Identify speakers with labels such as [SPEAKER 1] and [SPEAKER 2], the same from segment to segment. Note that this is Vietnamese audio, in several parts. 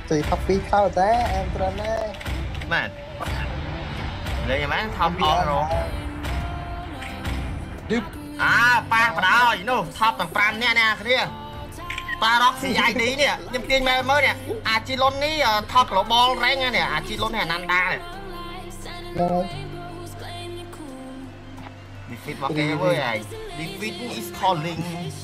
[SPEAKER 1] Chị thập phi sao thế em trơn đấy.
[SPEAKER 2] Mẹ lấy nhà máy thăm on rồi à ba vào đó nó thắp bằng pram nè nè kia ta rock xì dài tí nè nhưng tiên mẹ mới nè à chi lôn ní thắp lỗ ball rẽ nè à chi lôn này nanda nè defeat vào cái với này defeat is calling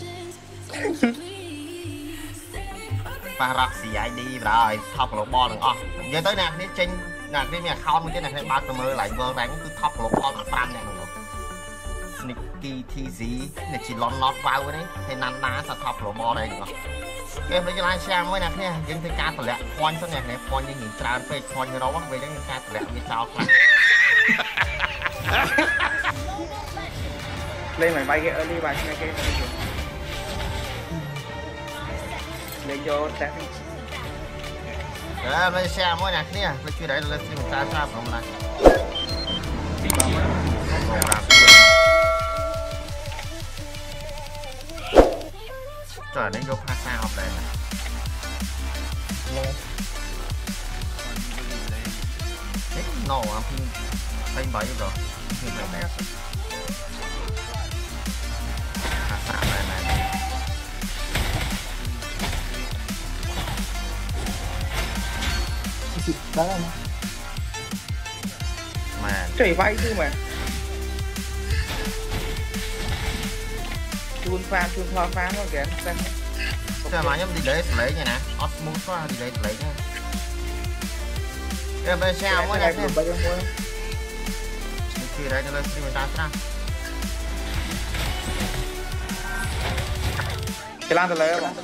[SPEAKER 2] ba rock xì dài đi rồi thắp lỗ ball đừng o giờ tới nè đi trên nè đi mẹ không cái này hay ba tờ mơ lại vơ đánh cứ thắp lỗ ball bằng pram nè Sneaky TZ này chỉ lon lót vào cái đấy hay năn ná sao thọc lỗ bò đây nữa em lấy cái line xem với nè nha dân thấy ca tờ lẹ point sao này point như nhìn tràn phê point như đó về đấy ca tờ lẹ như sao
[SPEAKER 3] lên mày bay cái early bay cái lên vô xem
[SPEAKER 2] đấy lấy xem với nè nha lấy cái đấy là stream ta sao không này trời đến vô pha sao đây nè no anh bảy rồi pha sao đây này
[SPEAKER 1] đó là
[SPEAKER 2] mà
[SPEAKER 3] trời vay chứ mà chun pha nó kìa
[SPEAKER 2] trời mà nhóm đi lấy nha nè osmos quá đi lấy nha em bây giờ sao mới này khi đấy nó lên stream ta sao
[SPEAKER 3] cái lan từ lấy không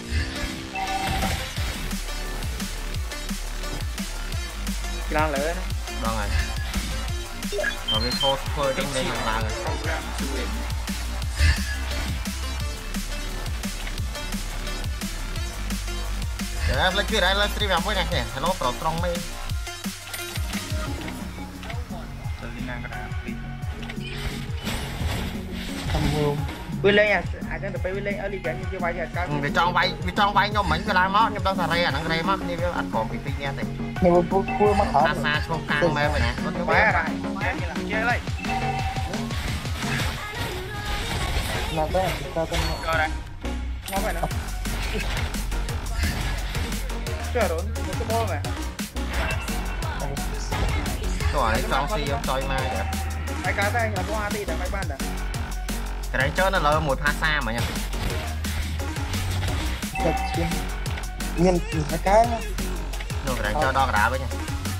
[SPEAKER 3] cái lan lấy đấy
[SPEAKER 2] vâng rồi rồi cái thô phơi trong đây là rồi em lấy kia đấy lên stream với này nè hello pro strong me
[SPEAKER 3] Quy lên à cái được quy lên ở đi cái như vậy à
[SPEAKER 2] vì trong vay nhau mình cái lá mót nhưng đâu xà re nó re mót như anh còn bị nghe thì
[SPEAKER 1] nhiều cua mắt hở
[SPEAKER 2] xa không càng mê vậy nè nó
[SPEAKER 3] phải rồi chơi lấy
[SPEAKER 1] là cái ta tên
[SPEAKER 3] rồi đây ngon vậy nữa chơi rồi một cái bô này
[SPEAKER 2] rồi đấy trong si ông chơi mai đẹp
[SPEAKER 3] hai cái tay là qua đi để mấy ban đã
[SPEAKER 2] cái đấy chơi nó là một pha xa mà nha
[SPEAKER 1] nhìn cái
[SPEAKER 2] rồi cái đấy chơi đo đá với nha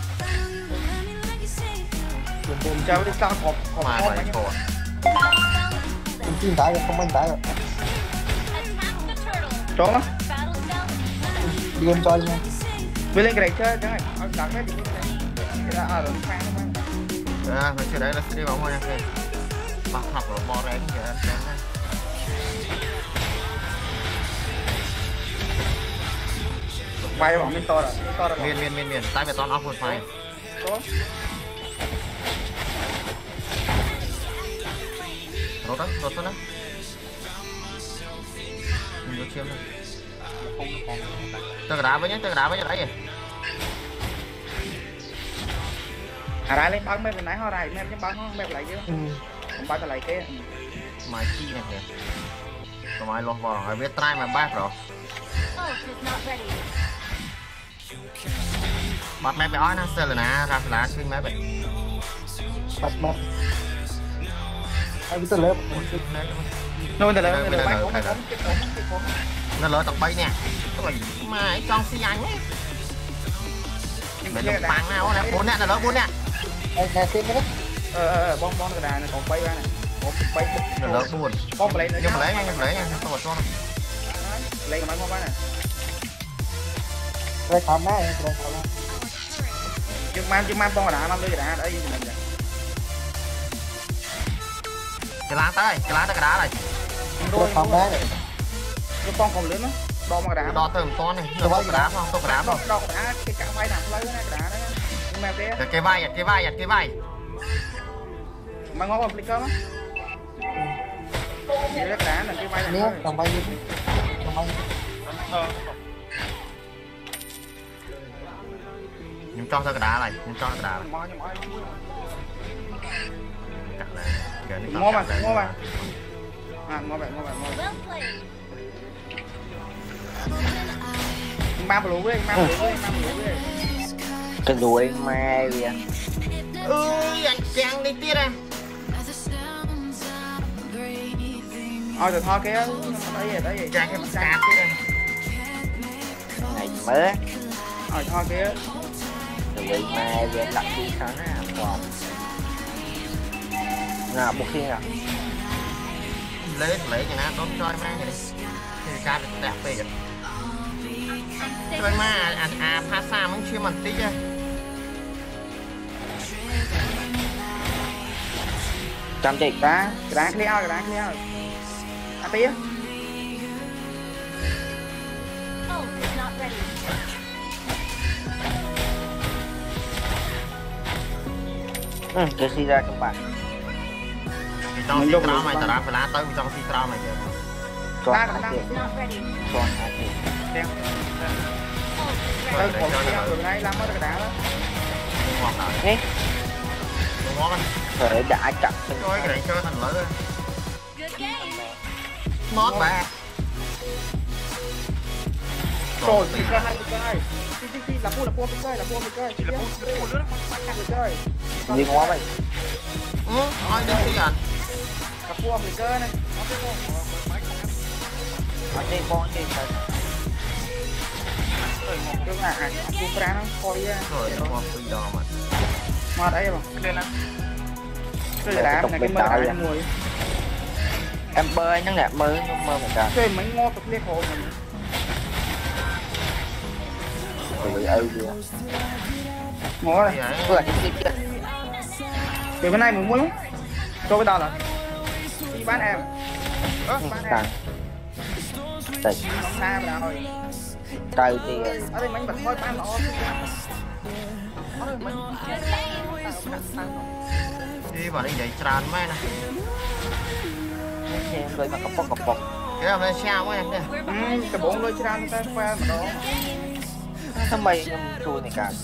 [SPEAKER 3] chơi đi sao hộp
[SPEAKER 2] mà phải chùa
[SPEAKER 1] mình tin tải không anh tải rồi
[SPEAKER 3] trốn á
[SPEAKER 1] đi game chơi nha
[SPEAKER 3] quy lên cái này chơi chẳng hạn đặt hết thì cái là ở pha
[SPEAKER 2] nó phải chơi đấy là sẽ đi bóng thôi nha bắt học rồi bo rén giờ anh xem nha
[SPEAKER 3] bay vào bên to rồi
[SPEAKER 2] miền tay về toàn off một file rốt đó mình vô chiêm thôi tôi đá với nhé đấy
[SPEAKER 3] à ra lên bắn mấy bên nãy ho này em bắn ho mẹp lại chứ không bắn lại cái
[SPEAKER 2] máy chi này kìa còn máy lột vào phải biết trai mà bát rồi bắt mẹ bé ói nó sơ là nè ra là xuyên mẹ bé
[SPEAKER 1] bắt anh biết lớp
[SPEAKER 3] nó
[SPEAKER 2] lỡ tập bay nè mà ấy con xi anh mẹ đục bắn nào nè bốn nè là lỡ bốn nè
[SPEAKER 1] nè xem cái
[SPEAKER 3] đấy bom cái đà này còn bay ra này bay
[SPEAKER 2] nó lỡ buồn
[SPEAKER 3] bom lấy
[SPEAKER 2] nhưng mà lấy nha không một con
[SPEAKER 3] lấy cái máy bom này
[SPEAKER 1] đây thầm đấy rồi
[SPEAKER 3] chứ mang bom đá mang đôi đá đấy mình vậy
[SPEAKER 2] cái lá tới cái đá này
[SPEAKER 1] đôi thầm đấy
[SPEAKER 3] cái con còn lớn á đo mà đá
[SPEAKER 2] đo từng con này nó có đá không có đá không
[SPEAKER 3] đo đá cái cả vai nào lấy cái đá đấy nhưng mà
[SPEAKER 2] cái vai
[SPEAKER 3] mà ngon không á cái đá là cái vai này
[SPEAKER 1] thầm bay
[SPEAKER 2] cho cái đá này nhưng cho cái đá này
[SPEAKER 3] mò
[SPEAKER 2] cắt này giờ nó
[SPEAKER 3] mua mà à mua vậy ba lúa với
[SPEAKER 4] cái đuôi mai kìa
[SPEAKER 2] ơi anh chàng đi tiết à
[SPEAKER 3] rồi thôi kia đấy gì
[SPEAKER 2] chàng cái cạp tiết à
[SPEAKER 4] ngày mới
[SPEAKER 3] rồi thôi kia
[SPEAKER 4] đuôi mai kìa đặt đi sao nó còn nào một khi nào
[SPEAKER 2] lấy cho nó đốt cho em ăn cái đi thì cạp đẹp về rồi chơi mà phá xa muốn chưa mình tí chứ
[SPEAKER 4] chăm chị
[SPEAKER 3] đá clear à tía
[SPEAKER 4] cái gì ra các bạn
[SPEAKER 2] trong xí trao mày tao đã phải lá tới trong xí trao mày kìa
[SPEAKER 4] con
[SPEAKER 3] đá
[SPEAKER 4] hả chị
[SPEAKER 3] đen tôi còn cái đường này làm cái đá đó
[SPEAKER 2] ngon rồi
[SPEAKER 4] nghe
[SPEAKER 2] ngon anh
[SPEAKER 4] thời đã chặt
[SPEAKER 2] chơi cái này chơi thành lỡ mót bà
[SPEAKER 3] rồi thì ra hai cái là mua cái
[SPEAKER 4] đi ngó vậy
[SPEAKER 2] nói đến cái anh
[SPEAKER 3] là mua cái này
[SPEAKER 4] anh đi con đi thôi
[SPEAKER 3] cái này mua ra nó coi
[SPEAKER 2] rồi nó có free đo
[SPEAKER 3] mà đấy mà lên á cái đá này cái mơ đá mùi
[SPEAKER 4] em bơi nó nè mơ một cái
[SPEAKER 3] chơi mấy ngô tập liên hồ mình
[SPEAKER 4] tụi ơi kìa
[SPEAKER 3] ngó này
[SPEAKER 4] vừa đi kia
[SPEAKER 3] từ bên này mình muốn lắm cho cái đó là đi bán em bán em
[SPEAKER 4] tịnh
[SPEAKER 3] xa mà rồi
[SPEAKER 4] trời thì
[SPEAKER 3] ở đây mấy bật thôi bán nó
[SPEAKER 2] đi vào đây dậy tràn mấy nè
[SPEAKER 4] xem rồi mà cặp bọc
[SPEAKER 2] cái là bên sao mấy em nè
[SPEAKER 3] cái bốn đôi tràn ta qua mà đó
[SPEAKER 4] sao mày chui này cả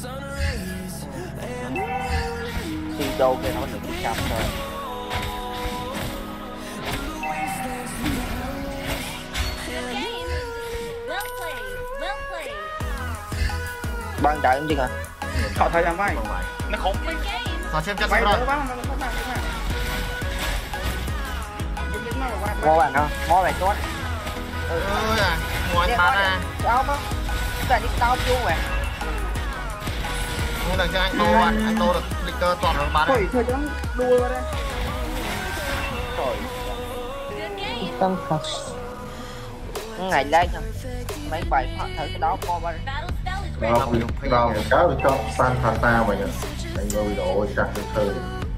[SPEAKER 4] thì đâu cái nó được chăm thôi ban đại không chứ hả
[SPEAKER 3] họ thấy làm vai
[SPEAKER 2] nó khủng họ xem chắc
[SPEAKER 3] vai
[SPEAKER 2] rồi
[SPEAKER 3] đỡ quá
[SPEAKER 4] ngó bạn không ngó bạn tốt
[SPEAKER 2] ơi à ngoài bán à
[SPEAKER 4] đâu mà cái này tao chưa vậy
[SPEAKER 2] không được cho anh tô được clicker toàn rồi bán
[SPEAKER 3] thôi thôi chẳng đua vào đây
[SPEAKER 4] rồi
[SPEAKER 1] tâm thật
[SPEAKER 4] ngày lên mấy bài họ thử cái đó qua bên
[SPEAKER 5] Rồi cáo cho san pha sao vậy anh ngồi độ chặt được thời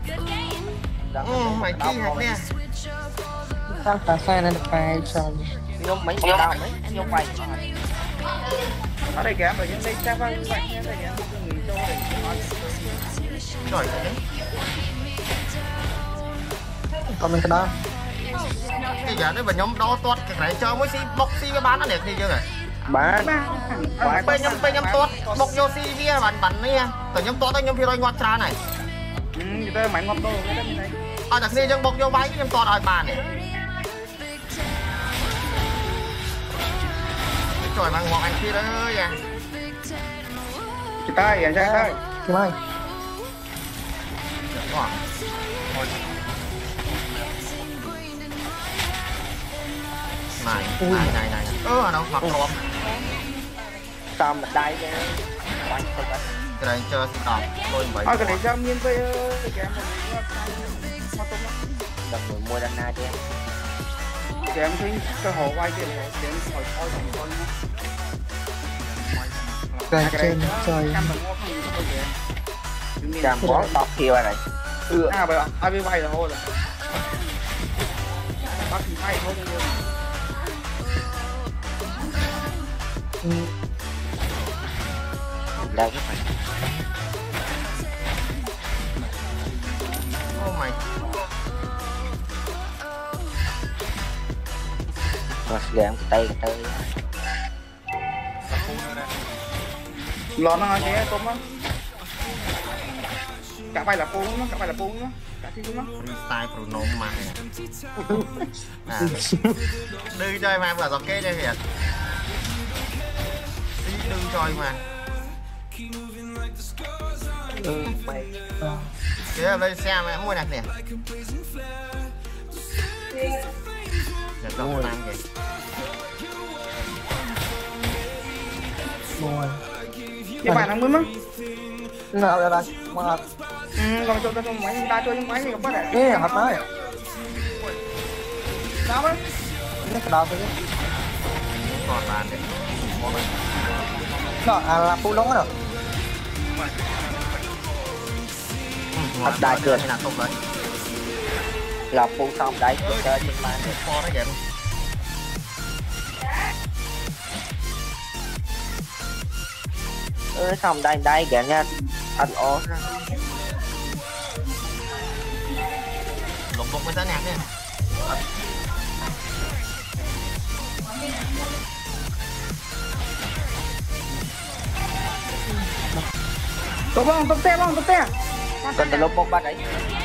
[SPEAKER 2] mày chi hả nè
[SPEAKER 1] tâm thật sai nên phải cho
[SPEAKER 4] nhưng mấy tao mấy nhưng mày
[SPEAKER 3] ở đây kìa mà những đây chắc phải vậy nha đây kìa nghỉ cho để
[SPEAKER 2] rồi
[SPEAKER 1] còn mình cái đó
[SPEAKER 2] cái giờ nó về nhóm đó toát cái này cho mới xí bọc xí với bán nó đẹp thì chưa rồi
[SPEAKER 4] bán
[SPEAKER 2] bên nhóm toát bọc vô xí với bản này từ nhóm toát tới nhóm phía đôi ngoặt trà này
[SPEAKER 3] người ta mày ngọc đồ cái đó như này
[SPEAKER 2] ở đặc ni trong bọc vô váy nhóm toát ở bàn này trời mang ngọc anh kia đó ơi à
[SPEAKER 3] chị tay à cha ơi
[SPEAKER 1] chị ơi
[SPEAKER 2] này đâu mặc rộm
[SPEAKER 4] tao mà đây cái
[SPEAKER 2] này chơi đọc lôi vậy
[SPEAKER 3] cái này cho miên với cái em
[SPEAKER 4] đợt người mua đàn na cho em
[SPEAKER 3] cái em thấy cái hồ quay kia này cái em hồi thôi thành con
[SPEAKER 1] về trên trời
[SPEAKER 4] làm bó bọc kia này
[SPEAKER 3] à bây giờ ai biết bay là thôi rồi bắt thì bay thôi
[SPEAKER 4] đây cái phải
[SPEAKER 2] oh my
[SPEAKER 4] rồi gạn tay
[SPEAKER 3] lon nó nghe tôm á cả bay là phu nó cả bay là phu nó cả thi nó
[SPEAKER 2] freestyle Bruno mà đưa chơi mà vừa giọt kê đây kìa đi đưa chơi mà kia lên xe mà mua nè nè để con ăn kìa
[SPEAKER 3] cái bạn ăn mới
[SPEAKER 1] nào đây đây mà
[SPEAKER 3] còn cho trong máy ta cho trong máy thì có bắt
[SPEAKER 1] cái hạt nói
[SPEAKER 3] sao ấy
[SPEAKER 1] cái đào thôi
[SPEAKER 2] còn bàn đấy
[SPEAKER 1] đó là phu lóng rồi
[SPEAKER 2] thật đại cường là không đấy
[SPEAKER 4] là phu xong đấy chơi trên màn
[SPEAKER 2] kho nó vậy
[SPEAKER 4] xong đây kìa nha anh ố
[SPEAKER 2] lục bục với giá nhạc nha
[SPEAKER 3] tốt te
[SPEAKER 4] còn từ lúc một ba đấy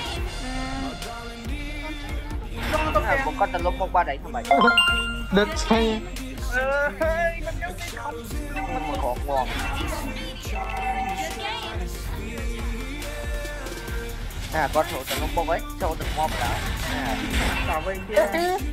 [SPEAKER 4] một con từ lúc một ba đấy không phải
[SPEAKER 1] được chơi
[SPEAKER 4] mà còn ngon con số từ lúc một ấy số từ một đó
[SPEAKER 3] sao vậy kia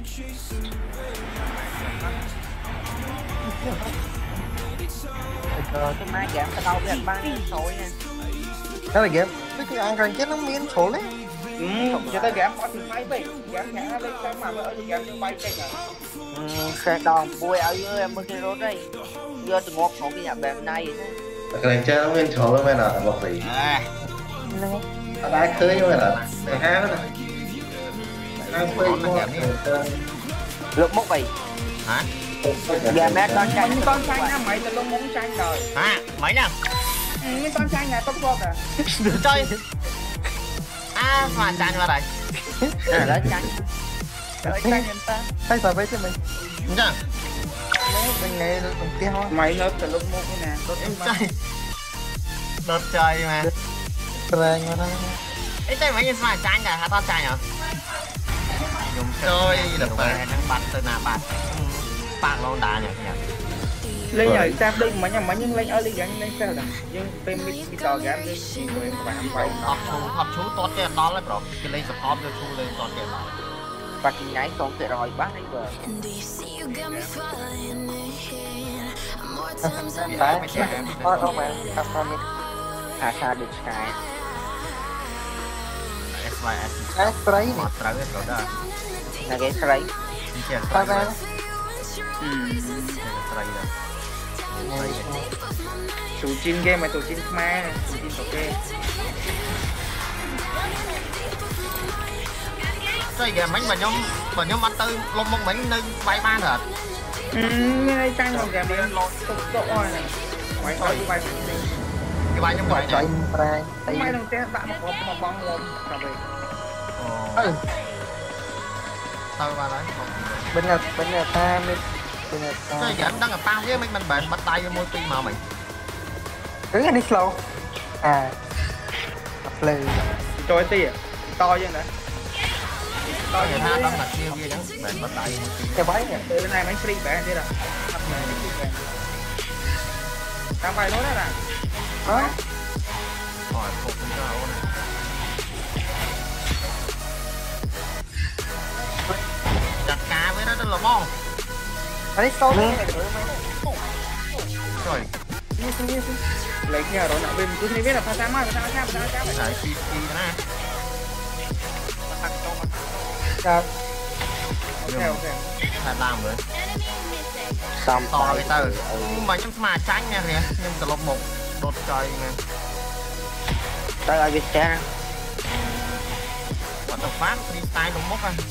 [SPEAKER 4] cái máy giảm cái đâu biết ba thôi nha
[SPEAKER 1] đó là game cái ăn rồi chết nó miếng số đấy
[SPEAKER 3] cho tới game có tiếng máy vậy game nhá lên cái mà ở game như máy cây à
[SPEAKER 4] xe đòn vui ở dưới em mới cái rốt đây giờ từ một số cái nhà bèm này
[SPEAKER 5] cái chơi nó nguyên chỗ luôn mày là bọc gì đã cưới như vậy là 12 đó này đang phơi
[SPEAKER 4] lúc một vậy
[SPEAKER 2] hả
[SPEAKER 4] giờ mẹ
[SPEAKER 3] con trai nha mày là luôn muốn trai đời
[SPEAKER 2] hả mấy nè
[SPEAKER 3] mấy con trai nhà tốt vô cả
[SPEAKER 2] được chơi mà chanh vào đây
[SPEAKER 4] đó chanh
[SPEAKER 1] hay sao vậy chứ mình
[SPEAKER 2] đúng chưa
[SPEAKER 1] mình nghe đồng tiêu
[SPEAKER 3] mày lớp từ lúc một cái nè tốt
[SPEAKER 2] chơi đợt chơi mà
[SPEAKER 1] rồi mà đó
[SPEAKER 2] ấy chơi mấy như mà chanh cả hả tao chanh hả dùng chơi được về nó bắn từ nào bạn lâu đá nhỉ
[SPEAKER 3] lên nhờ xem đi mà nhà nhưng lên ở đi gắn lên sao đâu nhưng bên bị tò gắn đi người bạn quay
[SPEAKER 2] học chú tốt cái đó là bro cái lên support cho chú lên tốt cái đó
[SPEAKER 4] và cái nhảy không thể rồi bác ấy vừa
[SPEAKER 1] phải không bạn
[SPEAKER 4] xa được cái
[SPEAKER 2] SYS
[SPEAKER 1] cái đấy
[SPEAKER 2] một trắng hết rồi đó
[SPEAKER 4] là cái sấy
[SPEAKER 1] ta ra
[SPEAKER 3] chủ chín game mà chủ chín ma chủ chín ok
[SPEAKER 2] cái game mấy mà nhóm ăn tư lông mông mấy nơi vay ba rồi
[SPEAKER 3] như đây tranh vào game đi tục độ này máy hỏi vay
[SPEAKER 2] cái vay nhóm gọi
[SPEAKER 1] chạy
[SPEAKER 2] này
[SPEAKER 1] ra
[SPEAKER 3] máy đừng té bạn một bóng luôn cả về
[SPEAKER 2] tao vào đấy
[SPEAKER 1] bên là ta bên là ta
[SPEAKER 2] cái game đang là tao với mình bền bắt tay với môi tim mà mày
[SPEAKER 1] cứ đi slow lừ
[SPEAKER 3] trôi tỉ to chứ đấy
[SPEAKER 2] có người ta đang là kêu kia chứ bền bắt tay
[SPEAKER 1] cái váy nè
[SPEAKER 3] từ bên này máy free bé thế là đang bài nói là
[SPEAKER 1] đó
[SPEAKER 2] hỏi phục cũng ra ôn chặt cá với đó là mong
[SPEAKER 1] đi slow
[SPEAKER 2] rồi
[SPEAKER 3] lấy nhà đó nào bên cứ thấy biết là pha sáng mai
[SPEAKER 2] phải chi nè
[SPEAKER 3] ok
[SPEAKER 2] phải làm rồi
[SPEAKER 4] xong
[SPEAKER 2] to cái từ mà trong mà tránh nha kìa nhưng từ lộc một đột trời nè
[SPEAKER 4] tới ở Việt Nam
[SPEAKER 2] what the fuck freestyle đúng mốc anh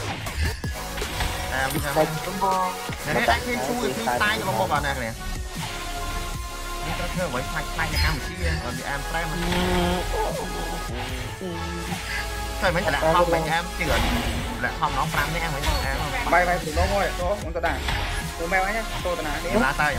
[SPEAKER 2] bây giờ này đánh cái chui freestyle cho một vào nè kìa nó thơ với phanh cái cam một chia còn bị em frame thôi mấy là không mình em chữa là không nó frame với em mấy em
[SPEAKER 3] bay bay thủ nông thôi đó muốn tao đàn tôi mèo nhá tôi tao đàn
[SPEAKER 2] lá tay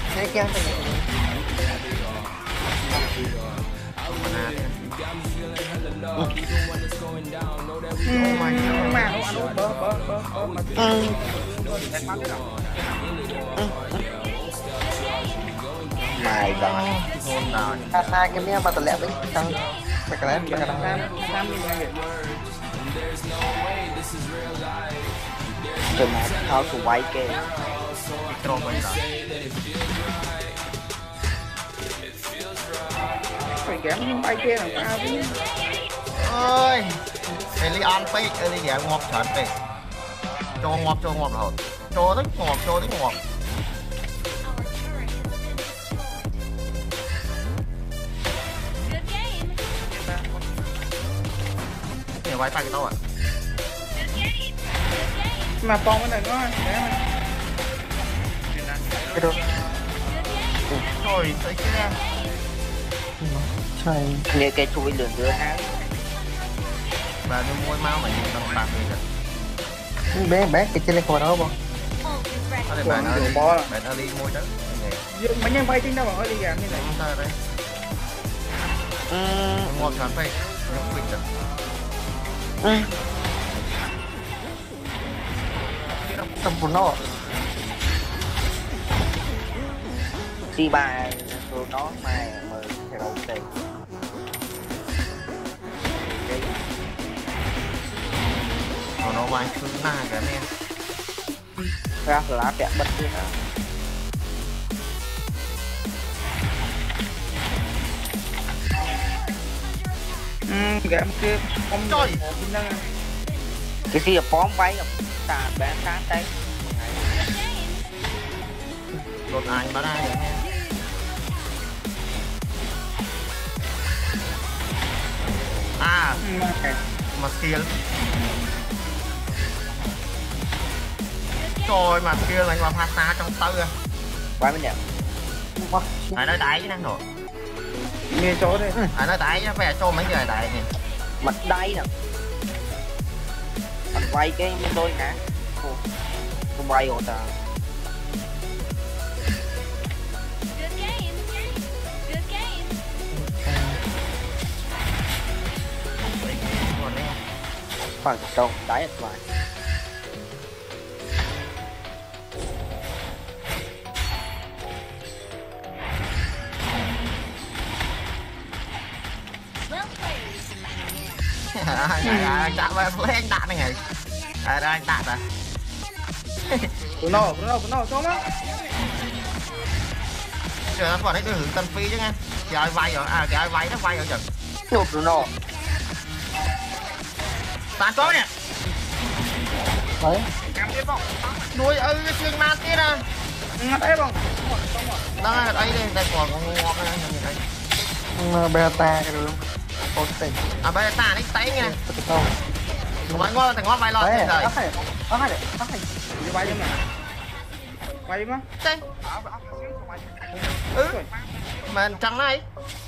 [SPEAKER 1] Thế kia thì
[SPEAKER 3] mà nó bơ
[SPEAKER 4] mày rồi
[SPEAKER 1] hai cái này mà tao lẹ đấy tăng phải cái này phải cái này
[SPEAKER 4] từ mà thao của quay kê
[SPEAKER 2] trộn vậy rồi
[SPEAKER 3] phải kém bay kia làm sao chứ
[SPEAKER 2] ơi Elion pe Elion ngọt chán pe cho ngọt rồi cho tới ngọt để quay tay cái đâu ạ
[SPEAKER 3] mà phong cái này nó
[SPEAKER 1] cái đó
[SPEAKER 2] rồi thấy chưa
[SPEAKER 1] trời
[SPEAKER 4] như cái chui lượn đưa há
[SPEAKER 2] bà đưa môi máu mà nhìn tao bạc rồi
[SPEAKER 1] bé cái trên này có đó không
[SPEAKER 2] có thể bạn ở đi môi đó
[SPEAKER 3] mấy nhân bay trên đâu mà hơi đi gà như này
[SPEAKER 2] không ta đấy ngọt chán pe nó quỵt rồi
[SPEAKER 1] tầm bốn nó
[SPEAKER 4] si ba rồi nó mà mời theo đầu tiền
[SPEAKER 2] nó quay thứ na cái này
[SPEAKER 4] ra lá bẹt bật đi hả
[SPEAKER 3] gà kia không
[SPEAKER 2] trời
[SPEAKER 4] cái gì bóm váy tà bé cá tay
[SPEAKER 2] đột ai mà ra rồi à mà skill trời mà skill là làm pasta trong tư à
[SPEAKER 4] quay bên đẹp
[SPEAKER 2] ai nói đại chứ năng rồi
[SPEAKER 3] nghe chỗ đây
[SPEAKER 2] ai nói đại chứ phải cho mấy người đại nè
[SPEAKER 4] mặt đáy nè mặt quay cái đôi hả không quay rồi ta phần trong đáy ở ngoài
[SPEAKER 2] anh đạn về lấy anh đạn này ngày đây anh đạn à
[SPEAKER 3] nó xong á
[SPEAKER 2] trời nó còn đấy tôi hưởng tân phi chứ nghe kìa ai vay rồi à kìa ai vay nó vay rồi chừng
[SPEAKER 4] chụp rồi nó
[SPEAKER 2] tàn có nè
[SPEAKER 1] đấy
[SPEAKER 2] đuôi ơi cái xương ma kia nè
[SPEAKER 3] đấy không
[SPEAKER 2] đó là đây đây còn ngọt đây
[SPEAKER 1] beta cái đường ổn định
[SPEAKER 2] à bây giờ ta đấy tay nghe
[SPEAKER 1] không
[SPEAKER 2] mọi ngon thành ngon vay lo rồi
[SPEAKER 1] có hai
[SPEAKER 3] đi bay chứ mà bay mà
[SPEAKER 2] đây mà trắng này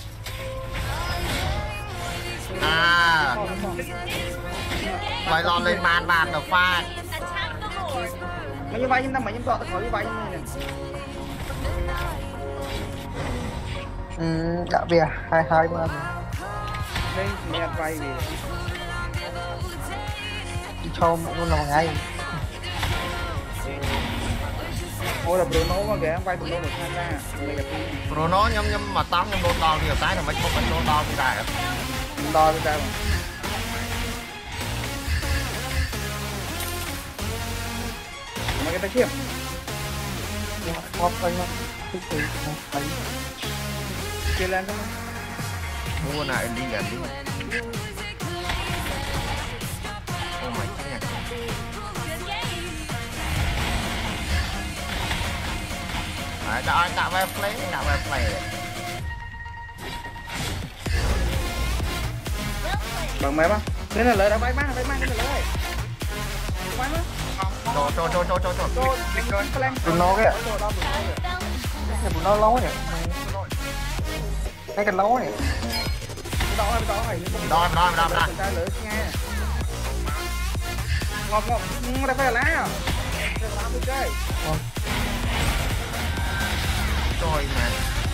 [SPEAKER 2] à vay lo lên màn bàn được pha
[SPEAKER 3] mấy như bay nhưng mà những đoạn khỏi đi bay như này
[SPEAKER 1] đã về hai mà
[SPEAKER 3] đây mẹ bay về
[SPEAKER 1] cho luôn là một ngày
[SPEAKER 3] ôi là Bruno mà kìa bay Bruno được tham gia này là
[SPEAKER 2] Bruno nhâm mà tóm nhâm đô đo nhiều cái là mấy không mấy đô đo thì đại
[SPEAKER 3] đo đi ra mà cái tay kia
[SPEAKER 1] có anh mà thấy
[SPEAKER 3] kia lên không
[SPEAKER 2] mua lại đi gần đi ô mày chắc nhỉ đã tạo về play đấy
[SPEAKER 3] bằng máy bác thế là lời đã bay mang cái này lời bay má
[SPEAKER 2] cho
[SPEAKER 1] nó cái nó lâu này cái lâu này
[SPEAKER 3] đó ngọt đây phải là lá à chơi
[SPEAKER 2] đôi mà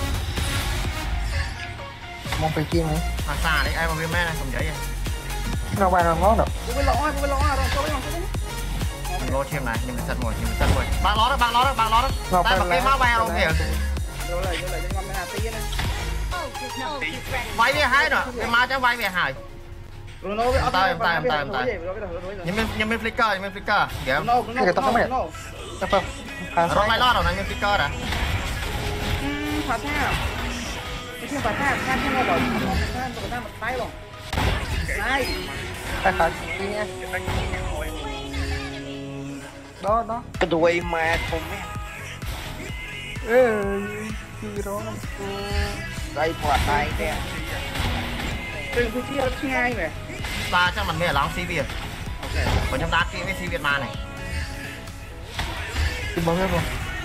[SPEAKER 1] mong phải chiên này
[SPEAKER 2] mà xa đấy ai mà viên mẹ này không vậy
[SPEAKER 1] nó bay nó ngó được
[SPEAKER 3] bố bên lõ rồi cho bên lòng
[SPEAKER 2] mình lô thêm này nhưng mình sân rồi bạn ló đó tại mà cái máu bay không kìa
[SPEAKER 3] rồi lại cho ngon hà tí này
[SPEAKER 2] vay về hai nữa cái máu cho vay về hai
[SPEAKER 3] rồi nó với
[SPEAKER 2] nhưng mình flicker kiểu
[SPEAKER 1] cái tóc mày chắc không
[SPEAKER 2] rồi lại lo rồi này mình flicker đã
[SPEAKER 3] phá tha cái phá tha tha nó bảo tha một tay rồi này
[SPEAKER 1] tay phải đi nha đó
[SPEAKER 4] cái đuôi mà không
[SPEAKER 1] gì đó
[SPEAKER 4] đây thoạt tay nè
[SPEAKER 3] đừng cứ chia ngay vậy
[SPEAKER 2] ta cho mình nghe lóng si việt còn trong ta kia với si việt ma này
[SPEAKER 1] tìm bao nhiêu rồi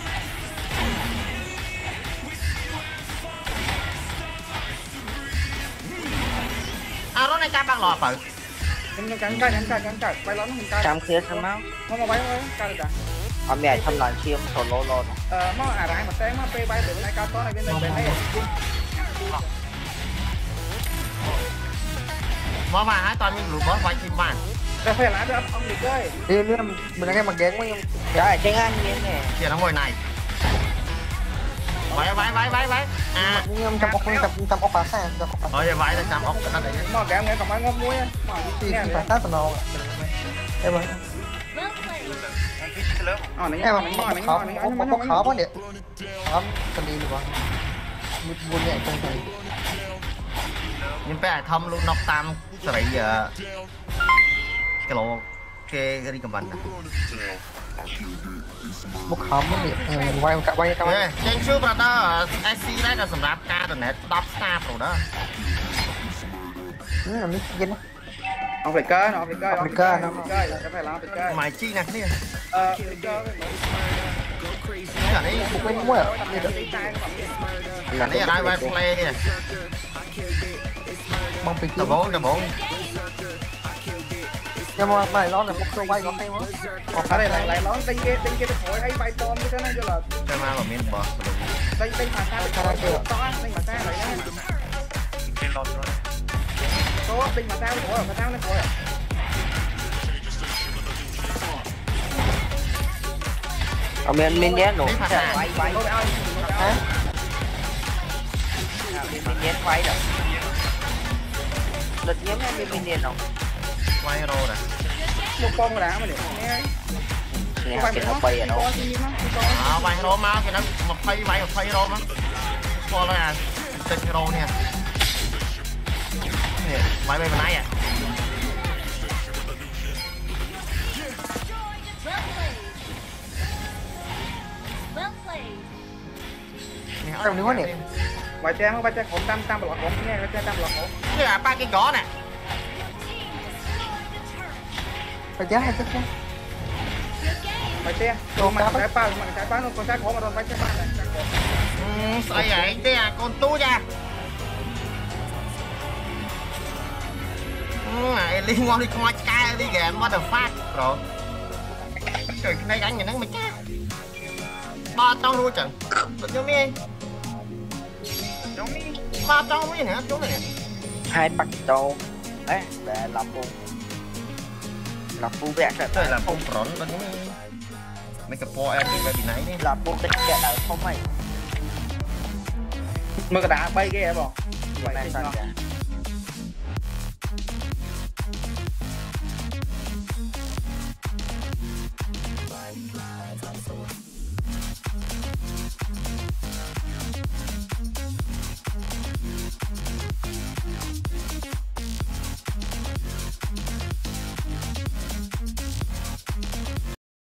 [SPEAKER 2] nó này cha bằng lò phải
[SPEAKER 3] em cắn cài bay lắm hình cài
[SPEAKER 4] chăm kia sao máu
[SPEAKER 3] mà bay cài được
[SPEAKER 4] ở mẹ thăm lần chiêm solo luôn
[SPEAKER 3] mà rải mà té mà bay từ này cao to này bên này
[SPEAKER 2] mà hai toàn mình lùi bớt quay chim bàn
[SPEAKER 3] rồi phải lá được ông đi chơi
[SPEAKER 1] đi nữa mình đang nghe mặt ghét quá nhưng
[SPEAKER 4] trời tranh anh như này
[SPEAKER 2] kìa nó ngồi này vãi
[SPEAKER 1] nhưng trăm ốc phá xa
[SPEAKER 2] thôi vãi là trăm ốc nó để
[SPEAKER 3] mà cái nghe còn bán ngon muối
[SPEAKER 1] thì phá sát tao nó em ơi em mà khó quá điện khó cần đi được không buồn nhẹ trong này
[SPEAKER 2] nhưng phải thâm luôn nóc tam sợi cái lỗ cái đi cầm bắn
[SPEAKER 1] một khó mất điện quay
[SPEAKER 2] trên trước là đó IC đấy là sản phẩm ca rồi này top star rồi đó
[SPEAKER 1] là miếng kia nó
[SPEAKER 3] phải cơ phải làm phải cơ
[SPEAKER 2] mày chi nè cái
[SPEAKER 3] cái
[SPEAKER 2] này
[SPEAKER 1] một cái mũi à
[SPEAKER 2] cái này là ai vai play kìa
[SPEAKER 1] mong phải
[SPEAKER 2] tao bốn
[SPEAKER 1] nhưng mà mày lo là một số bay có hay quá
[SPEAKER 3] ở đây lại nó đánh cái thổi hay bay tôm như thế này cho là
[SPEAKER 2] cái ma vào miền bờ
[SPEAKER 3] đánh mà sao to đánh mà sao lại nha to đánh mà sao thổi mà sao nó thổi
[SPEAKER 4] ở bên nhé nổ bay
[SPEAKER 1] hả
[SPEAKER 4] bên nhé quay rồi đợt nhém bên nhé không
[SPEAKER 2] quay hero nè
[SPEAKER 3] một con đã mà để nghe
[SPEAKER 4] cái nó bay ở đâu
[SPEAKER 2] quay hero mau thì nó một phay hero mà qua là tên hero nha quay bên này à
[SPEAKER 1] em đứng quá nè
[SPEAKER 3] bài trang khổ tam bậc khổ nghe cái tam bậc khổ
[SPEAKER 2] cái là ba cái gõ nè
[SPEAKER 1] phải giá hay tức chứ
[SPEAKER 3] bài xe mà cái ba nó còn trái khổ mà còn bài xe ba này
[SPEAKER 2] sao vậy cái à con tu ra liên quan đi coi cái đi game what the fuck rồi trời cái này gắn nhìn nó mày cha ba tao nuôi chẳng được chưa mi ba tao mới nè chú này nè
[SPEAKER 4] hai bắt đầu đấy để là phu vẽ cái
[SPEAKER 2] đây là phong rộn đó mấy cái po em đi về bị nấy đi
[SPEAKER 4] là phu cái kẹt ở không mày
[SPEAKER 3] mà cái đá bay cái em không
[SPEAKER 4] vậy sao